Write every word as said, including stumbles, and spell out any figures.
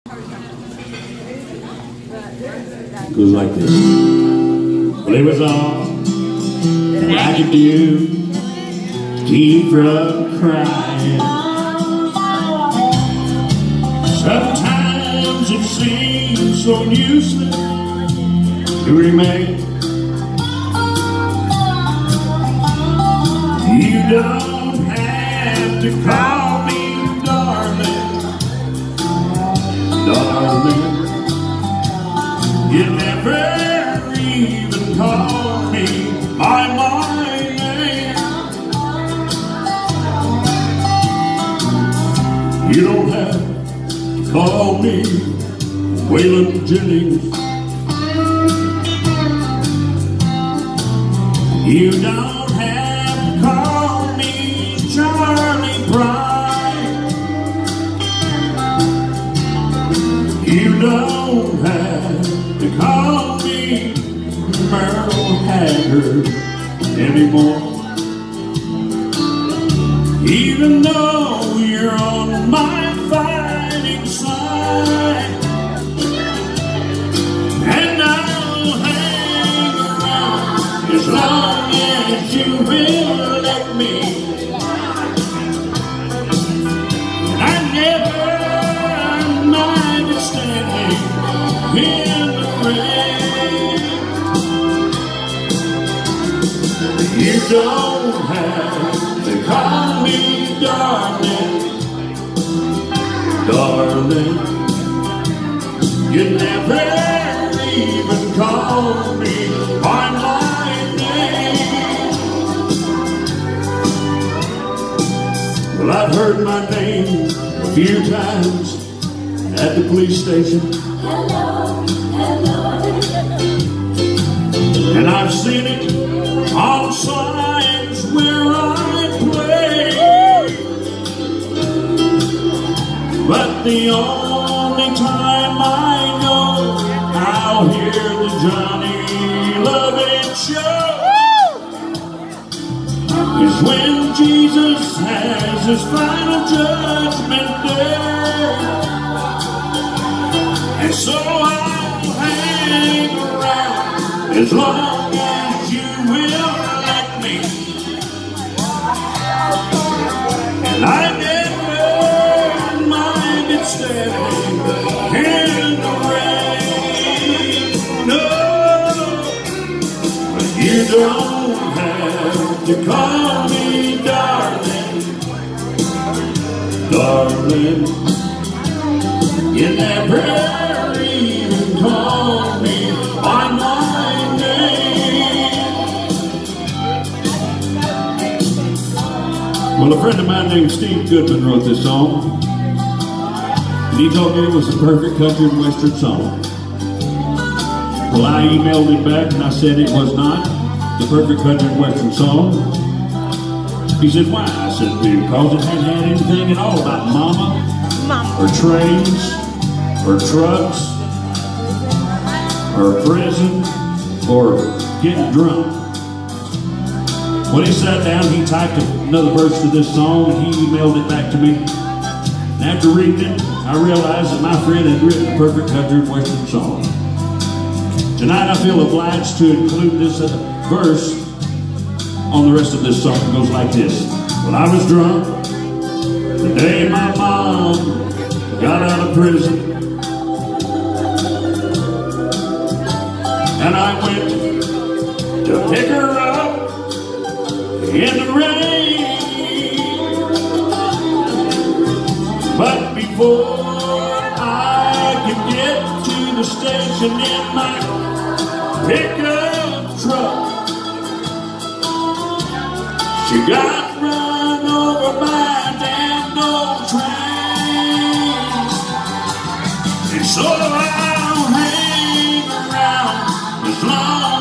It goes like this. Well, it was all that I could do to keep from crying. Sometimes it seems so useless to remain. You don't have to call me darling, darling. You never even call me by my name. You don't have to call me Waylon Jennings. You don't have to call me Charlie Pride. You don't have to call me Merle Haggard anymore. Even though you're on my fighting side, and I'll hang around as long as you will let me. I never mind standing in the rain. You don't have to call me darling, darling. You never even call me by my name. Well, I've heard my name a few times at the police station. Hello, hello. And I've seen it on signs where I play. But the only time I know I'll hear the Johnny Lovett Show is when Jesus has his final judgment day. And so I'll hang around as long as you will let me. And I never minded standing in the rain. No, but you don't have to call me darling, darling. You never even call me by my name. Well, a friend of mine named Steve Goodman wrote this song, and he told me it was the perfect country and western song. Well, I emailed him back and I said it was not the perfect country and western song. He said, why? I said, because it hadn't had anything at all about mama, or trains, or trucks, or prison, or getting drunk. When he sat down, he typed another verse to this song and he emailed it back to me. And after reading it, I realized that my friend had written a perfect country and western song. Tonight I feel obliged to include this uh, verse on the rest of this song. It goes like this. Well, I was drunk the day my mom got out of prison. And I went to pick her up in the rain. But before I could get to the station in my pickup truck, she got run over by a damn old train. And so I'll hang around as long